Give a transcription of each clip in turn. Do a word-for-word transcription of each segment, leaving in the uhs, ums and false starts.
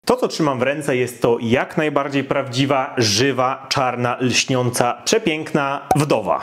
To, co trzymam w ręce, jest to jak najbardziej prawdziwa, żywa, czarna, lśniąca, przepiękna wdowa.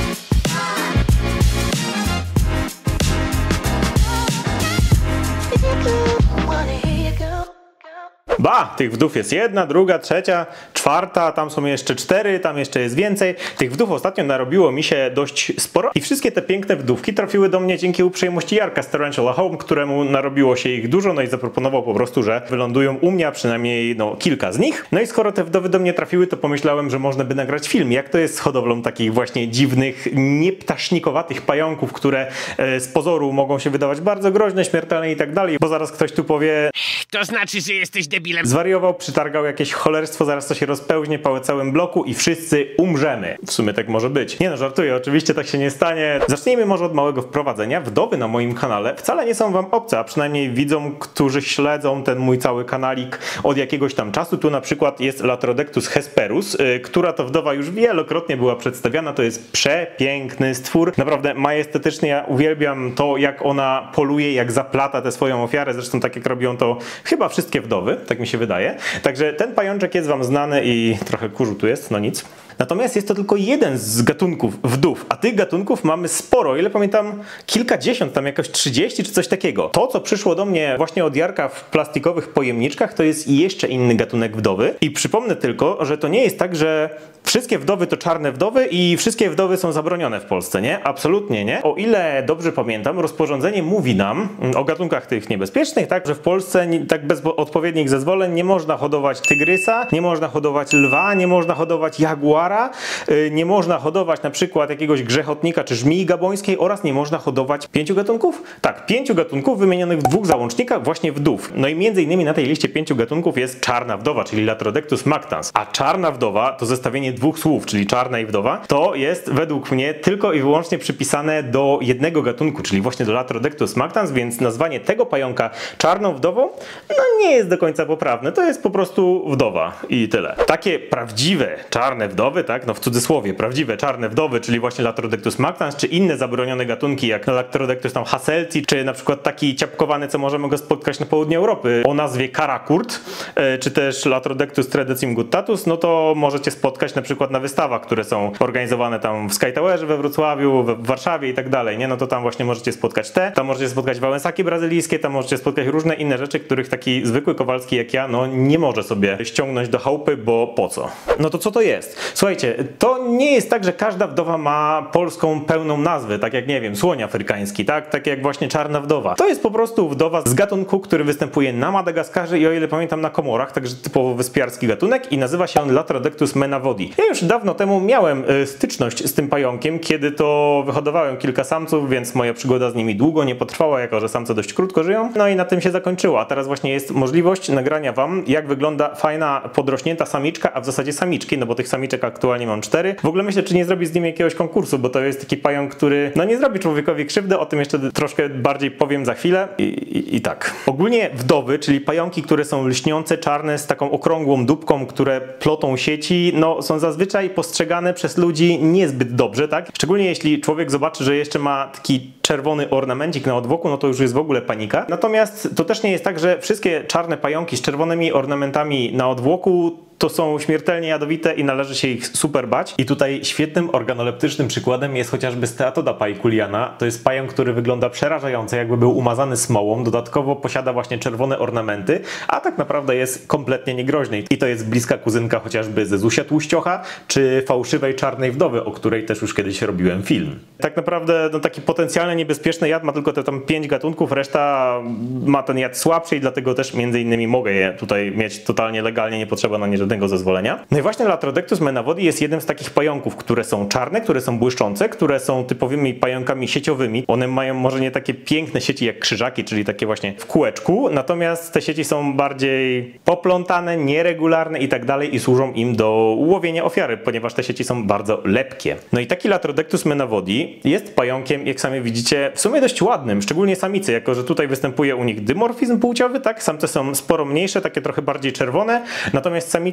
Ba, tych wdów jest jedna, druga, trzecia, czwarta, tam są jeszcze cztery, tam jeszcze jest więcej. Tych wdów ostatnio narobiło mi się dość sporo i wszystkie te piękne wdówki trafiły do mnie dzięki uprzejmości Jarka z Tarantula Home, któremu narobiło się ich dużo, no i zaproponował po prostu, że wylądują u mnie, a przynajmniej no, kilka z nich. No i skoro te wdowy do mnie trafiły, to pomyślałem, że można by nagrać film, jak to jest z hodowlą takich właśnie dziwnych, nieptasznikowatych pająków, które e, z pozoru mogą się wydawać bardzo groźne, śmiertelne i tak dalej, bo zaraz ktoś tu powie: to znaczy, że jesteś debilem. Zwariował, przytargał jakieś cholerstwo, zaraz to się rozpełźnie po całym bloku i wszyscy umrzemy. W sumie tak może być. Nie no, żartuję, oczywiście tak się nie stanie. Zacznijmy może od małego wprowadzenia. Wdowy na moim kanale wcale nie są wam obce, a przynajmniej widzom, którzy śledzą ten mój cały kanalik od jakiegoś tam czasu. Tu na przykład jest Latrodectus hesperus, yy, która to wdowa już wielokrotnie była przedstawiana. To jest przepiękny stwór. Naprawdę majestetycznie. Ja uwielbiam to, jak ona poluje, jak zaplata tę swoją ofiarę. Zresztą tak jak robią to chyba wszystkie wdowy, tak mi się wydaje. Także ten pajączek jest wam znany i trochę kurzu tu jest, no nic. Natomiast jest to tylko jeden z gatunków wdów, a tych gatunków mamy sporo. Ile pamiętam, kilkadziesiąt, tam jakoś trzydzieści czy coś takiego. To, co przyszło do mnie właśnie od Jarka w plastikowych pojemniczkach, to jest jeszcze inny gatunek wdowy. I przypomnę tylko, że to nie jest tak, że wszystkie wdowy to czarne wdowy i wszystkie wdowy są zabronione w Polsce, nie? Absolutnie nie. O ile dobrze pamiętam, rozporządzenie mówi nam o gatunkach tych niebezpiecznych, tak, że w Polsce tak bez odpowiednich zezwoleń nie można hodować tygrysa, nie można hodować lwa, nie można hodować jaguara, nie można hodować na przykład jakiegoś grzechotnika czy żmii gabońskiej oraz nie można hodować pięciu gatunków? Tak, pięciu gatunków wymienionych w dwóch załącznikach właśnie wdów. No i między innymi na tej liście pięciu gatunków jest czarna wdowa, czyli Latrodectus mactans. A czarna wdowa to zestawienie dwóch słów, czyli czarna i wdowa. To jest według mnie tylko i wyłącznie przypisane do jednego gatunku, czyli właśnie do Latrodectus mactans, więc nazwanie tego pająka czarną wdową no nie jest do końca poprawne. To jest po prostu wdowa i tyle. Takie prawdziwe czarne wdowy, tak, no w cudzysłowie, prawdziwe czarne wdowy, czyli właśnie Latrodectus mactans, czy inne zabronione gatunki jak Latrodectus tam hasseltii, czy na przykład taki ciapkowany, co możemy go spotkać na południu Europy o nazwie karakurt, czy też Latrodectus tredecim guttatus, no to możecie spotkać na przykład na wystawach, które są organizowane tam w Sky Towerze we Wrocławiu, w Warszawie i tak dalej, nie? No to tam właśnie możecie spotkać te, tam możecie spotkać wałęsaki brazylijskie, tam możecie spotkać różne inne rzeczy, których taki zwykły Kowalski jak ja, no nie może sobie ściągnąć do chałupy, bo po co? No to co to jest? Słuchajcie, to nie jest tak, że każda wdowa ma polską pełną nazwę, tak jak, nie wiem, słoń afrykański, tak? Tak jak właśnie czarna wdowa. To jest po prostu wdowa z gatunku, który występuje na Madagaskarze i o ile pamiętam na Komorach, także typowo wyspiarski gatunek i nazywa się on Latrodectus menavodi. Ja już dawno temu miałem y, styczność z tym pająkiem, kiedy to wyhodowałem kilka samców, więc moja przygoda z nimi długo nie potrwała, jako że samce dość krótko żyją. No i na tym się zakończyło, a teraz właśnie jest możliwość nagrania wam, jak wygląda fajna, podrośnięta samiczka, a w zasadzie samiczki, no bo tych samiczek aktualnie mam cztery. W ogóle myślę, czy nie zrobić z nim jakiegoś konkursu, bo to jest taki pająk, który no nie zrobi człowiekowi krzywdy, o tym jeszcze troszkę bardziej powiem za chwilę i, i, i tak. Ogólnie wdowy, czyli pająki, które są lśniące, czarne, z taką okrągłą dupką, które plotą sieci, no są zazwyczaj postrzegane przez ludzi niezbyt dobrze, tak? Szczególnie jeśli człowiek zobaczy, że jeszcze ma taki czerwony ornamencik na odwłoku, no to już jest w ogóle panika. Natomiast to też nie jest tak, że wszystkie czarne pająki z czerwonymi ornamentami na odwłoku to są śmiertelnie jadowite i należy się ich super bać. I tutaj świetnym organoleptycznym przykładem jest chociażby Steatoda paikuliana. To jest pająk, który wygląda przerażająco, jakby był umazany smołą. Dodatkowo posiada właśnie czerwone ornamenty, a tak naprawdę jest kompletnie niegroźny. I to jest bliska kuzynka chociażby Zezusia Tłuściocha, czy fałszywej czarnej wdowy, o której też już kiedyś robiłem film. Tak naprawdę no, taki potencjalnie niebezpieczny jad ma tylko te tam pięć gatunków, reszta ma ten jad słabszy i dlatego też między innymi mogę je tutaj mieć totalnie legalnie, nie potrzeba na nie żadnego zezwolenia. No i właśnie Latrodectus menavodi jest jednym z takich pająków, które są czarne, które są błyszczące, które są typowymi pająkami sieciowymi. One mają może nie takie piękne sieci jak krzyżaki, czyli takie właśnie w kółeczku, natomiast te sieci są bardziej poplątane, nieregularne i tak dalej i służą im do łowienia ofiary, ponieważ te sieci są bardzo lepkie. No i taki Latrodectus menavodi jest pająkiem, jak sami widzicie, w sumie dość ładnym, szczególnie samicy, jako że tutaj występuje u nich dymorfizm płciowy, tak? Samce są sporo mniejsze, takie trochę bardziej czerwone, natomiast samice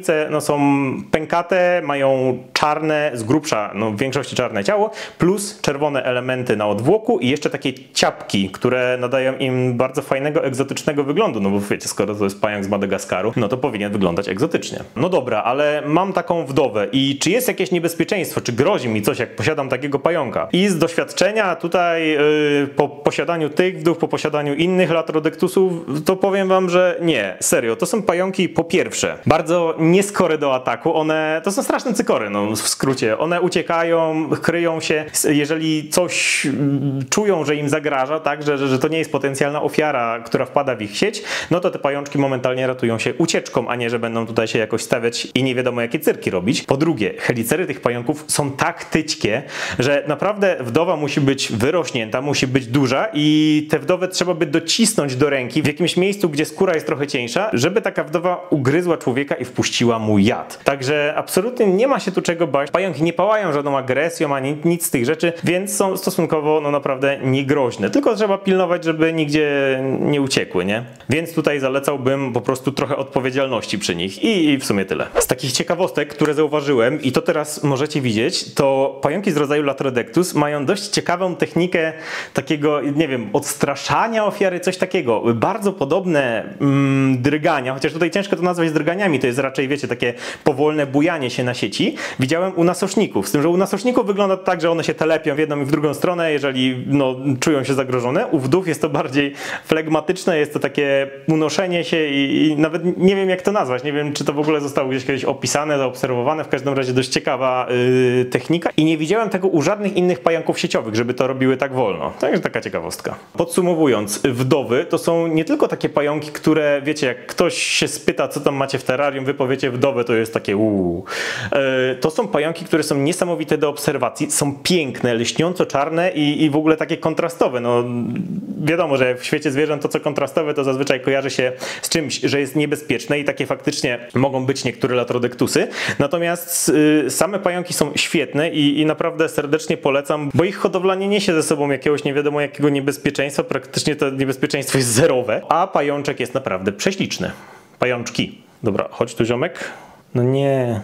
samice no, są pękate, mają czarne, z grubsza, no w większości czarne ciało, plus czerwone elementy na odwłoku i jeszcze takie ciapki, które nadają im bardzo fajnego, egzotycznego wyglądu, no bo wiecie, skoro to jest pająk z Madagaskaru, no to powinien wyglądać egzotycznie. No dobra, ale mam taką wdowę i czy jest jakieś niebezpieczeństwo, czy grozi mi coś, jak posiadam takiego pająka? I z doświadczenia tutaj yy, po posiadaniu tych wdów, po posiadaniu innych latrodektusów, to powiem wam, że nie, serio, to są pająki po pierwsze bardzo nieskory do ataku, one, to są straszne cykory, no w skrócie, one uciekają, kryją się, jeżeli coś czują, że im zagraża, tak, że, że, że to nie jest potencjalna ofiara, która wpada w ich sieć, no to te pajączki momentalnie ratują się ucieczką, a nie, że będą tutaj się jakoś stawiać i nie wiadomo jakie cyrki robić. Po drugie, helicery tych pająków są tak tyćkie, że naprawdę wdowa musi być wyrośnięta, musi być duża i te wdowy trzeba by docisnąć do ręki w jakimś miejscu, gdzie skóra jest trochę cieńsza, żeby taka wdowa ugryzła człowieka i wpuściła mu jad. Także absolutnie nie ma się tu czego bać. Pająki nie pałają żadną agresją, ani nic z tych rzeczy, więc są stosunkowo no naprawdę niegroźne. Tylko trzeba pilnować, żeby nigdzie nie uciekły, nie? Więc tutaj zalecałbym po prostu trochę odpowiedzialności przy nich i, i w sumie tyle. Z takich ciekawostek, które zauważyłem i to teraz możecie widzieć, to pająki z rodzaju Latrodectus mają dość ciekawą technikę takiego, nie wiem, odstraszania ofiary, coś takiego. Bardzo podobne mm, drgania, chociaż tutaj ciężko to nazwać drganiami, to jest raczej, wiecie, takie powolne bujanie się na sieci. Widziałem u nasoszników, z tym, że u nasoszników wygląda to tak, że one się telepią w jedną i w drugą stronę, jeżeli no, czują się zagrożone. U wdów jest to bardziej flegmatyczne, jest to takie unoszenie się i, i nawet nie wiem jak to nazwać, nie wiem czy to w ogóle zostało gdzieś kiedyś opisane, zaobserwowane, w każdym razie dość ciekawa yy, technika i nie widziałem tego u żadnych innych pająków sieciowych, żeby to robiły tak wolno. Także taka ciekawostka. Podsumowując, wdowy to są nie tylko takie pająki, które wiecie, jak ktoś się spyta co tam macie w terrarium, wy powiecie wdowy, to jest takie uuu. Yy, to są pająki, które są niesamowite do obserwacji, są piękne, lśniąco czarne i, i w ogóle takie kontrastowe. No wiadomo, że w świecie zwierząt to co kontrastowe to zazwyczaj kojarzy się z czymś, że jest niebezpieczne i takie faktycznie mogą być niektóre latrodektusy. Natomiast yy, same pająki są świetne i, i naprawdę serdecznie polecam, bo ich hodowla nie niesie ze sobą jakiegoś nie wiadomo jakiego niebezpieczeństwa, praktycznie to niebezpieczeństwo jest zerowe, a pajączek jest naprawdę prześliczny. Pajączki. Dobra, chodź tu ziomek. No nie...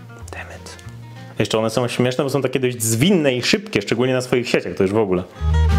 Jeszcze one są śmieszne, bo są takie dość zwinne i szybkie, szczególnie na swoich sieciach, to już w ogóle.